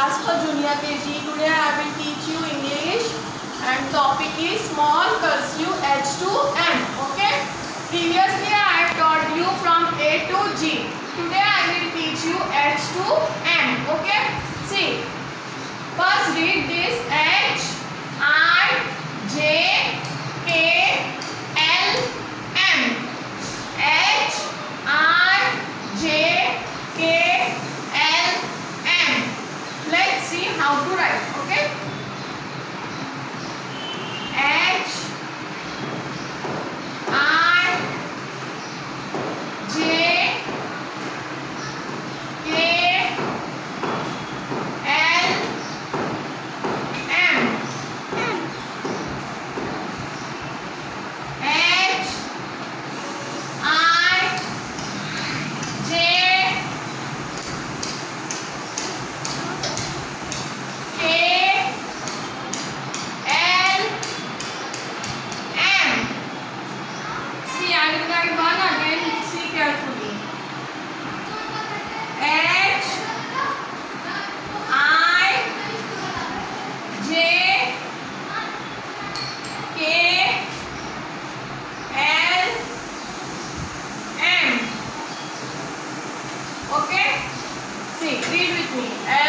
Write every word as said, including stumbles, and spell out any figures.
class for junior K G. Today I will teach you English and topic is small cursive H to M. Okay. Previously I have taught you from A to G. Today I will teach you H to M. Okay. See. First read this H I J K L M. H I J K L M. Let's see how to write. Okay. H I J K L M. H I J K L M. See, I will write one again. See carefully. H I J K L M. Okay? See, read with me.